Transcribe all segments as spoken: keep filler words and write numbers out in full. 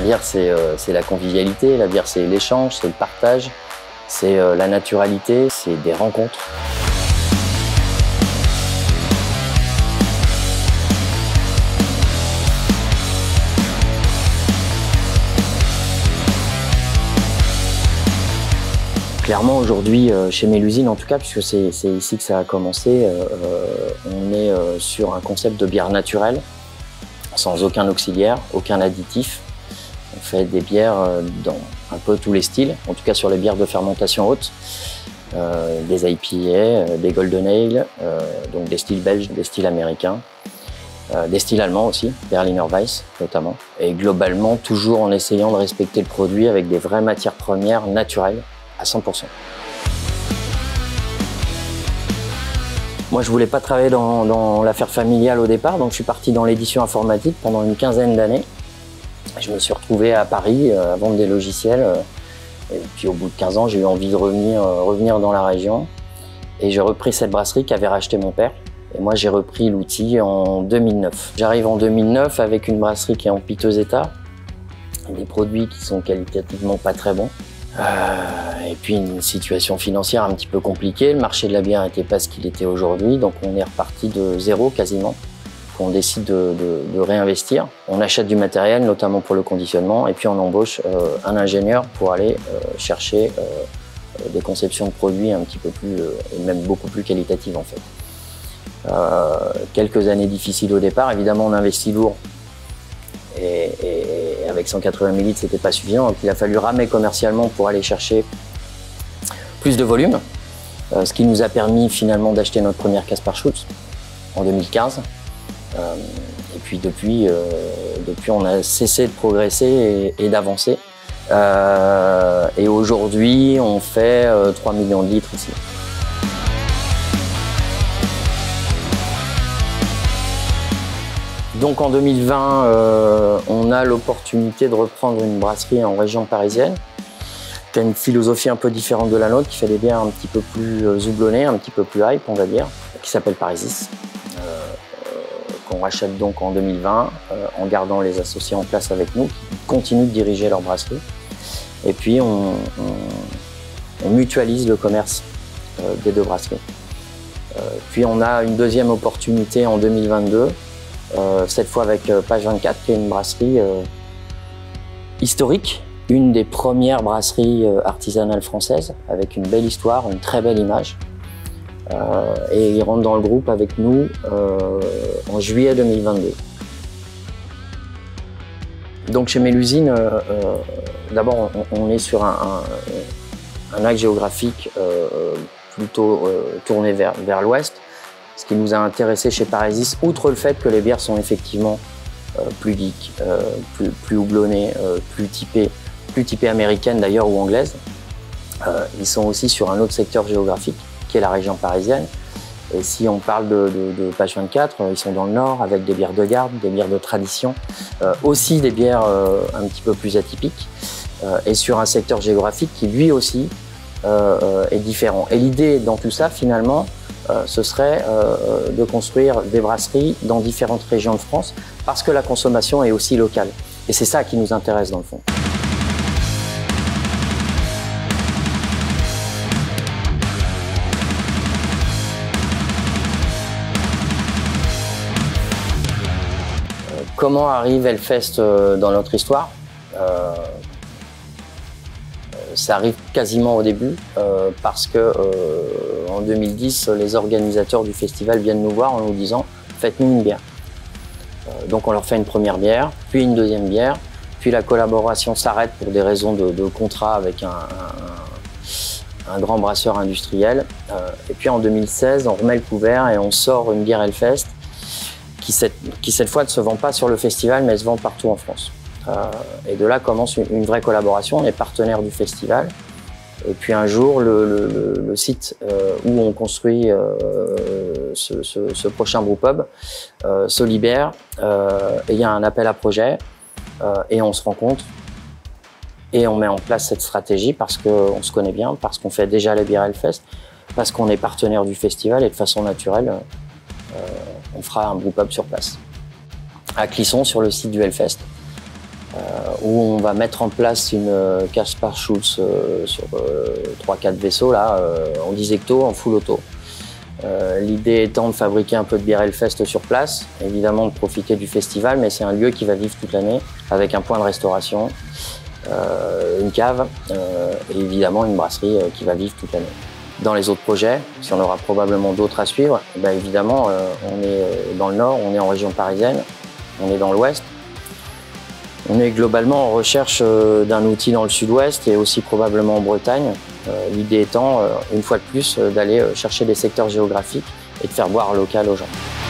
bière, c'est euh, la convivialité, la bière, c'est l'échange, c'est le partage, c'est euh, la naturalité, c'est des rencontres. Clairement, aujourd'hui, euh, chez Mélusine, en tout cas, puisque c'est ici que ça a commencé, euh, on est euh, sur un concept de bière naturelle, sans aucun auxiliaire, aucun additif. On fait des bières dans un peu tous les styles, en tout cas sur les bières de fermentation haute, euh, des I P A, des Golden Ale, euh, donc des styles belges, des styles américains, euh, des styles allemands aussi, Berliner Weiss notamment. Et globalement, toujours en essayant de respecter le produit avec des vraies matières premières naturelles à cent pour cent. Moi, je voulais pas travailler dans, dans l'affaire familiale au départ, donc je suis parti dans l'édition informatique pendant une quinzaine d'années. Je me suis retrouvé à Paris euh, à vendre des logiciels. Euh, et puis au bout de quinze ans, j'ai eu envie de revenir, euh, revenir dans la région. Et j'ai repris cette brasserie qu'avait racheté mon père. Et moi, j'ai repris l'outil en deux mille neuf. J'arrive en deux mille neuf avec une brasserie qui est en piteux état. Des produits qui sont qualitativement pas très bons. Euh, et puis une situation financière un petit peu compliquée. Le marché de la bière n'était pas ce qu'il était aujourd'hui. Donc on est reparti de zéro quasiment. On décide de, de, de réinvestir. On achète du matériel, notamment pour le conditionnement, et puis on embauche euh, un ingénieur pour aller euh, chercher euh, des conceptions de produits un petit peu plus, euh, et même beaucoup plus qualitatives en fait. Euh, quelques années difficiles au départ, évidemment on investit lourd, et, et avec cent quatre-vingts millilitres c'était pas suffisant, donc il a fallu ramer commercialement pour aller chercher plus de volume, euh, ce qui nous a permis finalement d'acheter notre première Kaspar Schulze en deux mille quinze. Euh, et puis depuis, euh, depuis, on a cessé de progresser et, et d'avancer. Euh, et aujourd'hui, on fait euh, trois millions de litres ici. Donc en deux mille vingt, euh, on a l'opportunité de reprendre une brasserie en région parisienne, qui a une philosophie un peu différente de la nôtre, qui fait des bières un petit peu plus euh, houblonnées, un petit peu plus hype, on va dire, qui s'appelle Parisis. Qu'on rachète donc en deux mille vingt, euh, en gardant les associés en place avec nous, qui continuent de diriger leur brasserie. Et puis on, on, on mutualise le commerce euh, des deux brasseries. Euh, puis on a une deuxième opportunité en deux mille vingt-deux, euh, cette fois avec euh, Page vingt-quatre, qui est une brasserie euh, historique, une des premières brasseries euh, artisanales françaises, avec une belle histoire, une très belle image. Euh, et il rentre dans le groupe avec nous euh, en juillet deux mille vingt-deux. Donc chez Mélusine, euh, euh, d'abord on, on est sur un, un, un axe géographique euh, plutôt euh, tourné vers, vers l'ouest. Ce qui nous a intéressé chez Parisis, outre le fait que les bières sont effectivement euh, plus geeks, euh, plus, plus houblonnées, euh, plus typées, plus typées américaines d'ailleurs ou anglaises, euh, ils sont aussi sur un autre secteur géographique, qui est la région parisienne. Et si on parle de, de, de Page vingt-quatre, ils sont dans le nord avec des bières de garde, des bières de tradition, euh, aussi des bières euh, un petit peu plus atypiques, euh, et sur un secteur géographique qui lui aussi euh, euh, est différent. Et l'idée dans tout ça finalement, euh, ce serait euh, de construire des brasseries dans différentes régions de France, parce que la consommation est aussi locale. Et c'est ça qui nous intéresse dans le fond. Comment arrive Hellfest dans notre histoire? euh, Ça arrive quasiment au début euh, parce que euh, en deux mille dix, les organisateurs du festival viennent nous voir en nous disant « faites-nous une bière ». Euh, donc on leur fait une première bière, puis une deuxième bière, puis la collaboration s'arrête pour des raisons de, de contrat avec un, un, un grand brasseur industriel. Euh, et puis en deux mille seize, on remet le couvert et on sort une bière Hellfest Qui cette, qui cette fois ne se vend pas sur le festival, mais elle se vend partout en France. Euh, et de là commence une, une vraie collaboration, on est partenaire du festival. Et puis un jour, le, le, le site euh, où on construit euh, ce, ce, ce prochain brewpub euh, se libère, euh, et il y a un appel à projet, euh, et on se rencontre, et on met en place cette stratégie parce qu'on se connaît bien, parce qu'on fait déjà les bières Hellfest, parce qu'on est partenaire du festival, et de façon naturelle, euh, on fera un brewpub sur place, à Clisson, sur le site du Hellfest. euh, où on va mettre en place une euh, Caspar Schulz euh, sur trois quatre vaisseaux, là, euh, en dix hectos, en full auto. Euh, L'idée étant de fabriquer un peu de bière Hellfest sur place, évidemment de profiter du festival, mais c'est un lieu qui va vivre toute l'année, avec un point de restauration, euh, une cave euh, et évidemment une brasserie euh, qui va vivre toute l'année. Dans les autres projets, si on aura probablement d'autres à suivre, ben évidemment euh, on est dans le nord, on est en région parisienne, on est dans l'ouest. On est globalement en recherche euh, d'un outil dans le sud-ouest et aussi probablement en Bretagne. Euh, L'idée étant, euh, une fois de plus, euh, d'aller euh, chercher des secteurs géographiques et de faire boire local aux gens.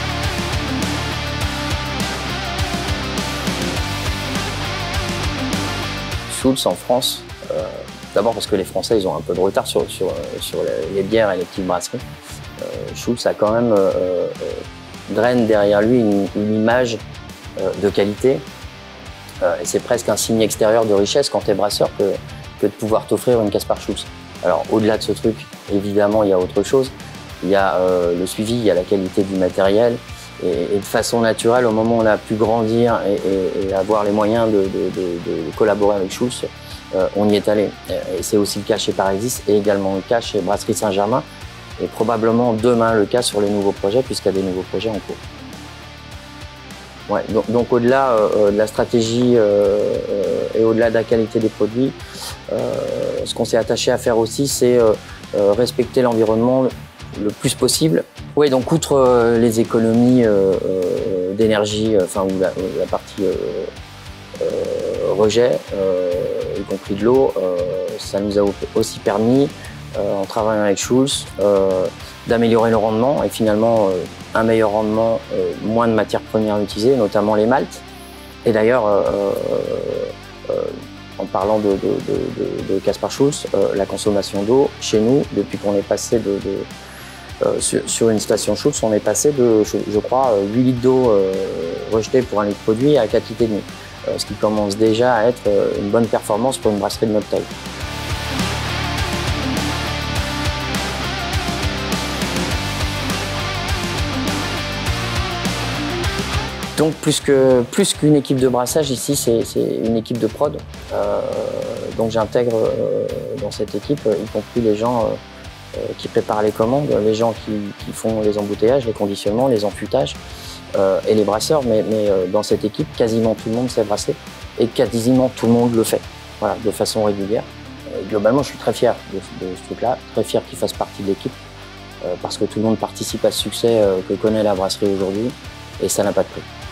Schulz en France, euh, d'abord parce que les Français ils ont un peu de retard sur, sur, sur les bières et les petites brasseries. Euh, Schulz a quand même euh, euh, draine derrière lui une, une image euh, de qualité. Euh, et c'est presque un signe extérieur de richesse quand tu es brasseur que, que de pouvoir t'offrir une Caspar Schulz. Alors au-delà de ce truc, évidemment, il y a autre chose. Il y a euh, le suivi, il y a la qualité du matériel. Et, et de façon naturelle, au moment où on a pu grandir et, et, et avoir les moyens de, de, de, de collaborer avec Schulz, euh, on y est allé. Et c'est aussi le cas chez Parexis et également le cas chez Brasserie Saint-Germain. Et probablement demain le cas sur les nouveaux projets, puisqu'il y a des nouveaux projets en cours. Ouais, donc, donc au-delà euh, de la stratégie euh, euh, et au-delà de la qualité des produits, euh, ce qu'on s'est attaché à faire aussi, c'est euh, euh, respecter l'environnement le, le plus possible. Oui, donc outre euh, les économies euh, euh, d'énergie, enfin ou la, la partie euh, euh, rejet, euh, y compris de l'eau, euh, ça nous a aussi permis, euh, en travaillant avec Schulz, euh, d'améliorer le rendement et finalement euh, un meilleur rendement, euh, moins de matières premières utilisées, notamment les maltes. Et d'ailleurs, euh, euh, en parlant de, de, de, de Caspar Schulz, euh, la consommation d'eau chez nous, depuis qu'on est passé de, de, euh, sur, sur une station Schulz, on est passé de, je, je crois, huit litres d'eau euh, rejetée pour un litre produit à quatre litres et demi, euh, ce qui commence déjà à être une bonne performance pour une brasserie de notre taille. Donc plus que plus qu'une équipe de brassage, ici c'est une équipe de prod. Euh, donc j'intègre euh, dans cette équipe, euh, y compris les gens euh, qui préparent les commandes, les gens qui, qui font les embouteillages, les conditionnements, les enfûtages euh, et les brasseurs. Mais, mais euh, dans cette équipe, quasiment tout le monde sait brasser et quasiment tout le monde le fait, voilà, de façon régulière. Et globalement, je suis très fier de, de ce truc-là, très fier qu'il fasse partie de l'équipe euh, parce que tout le monde participe à ce succès euh, que connaît la brasserie aujourd'hui et ça n'a pas de prix.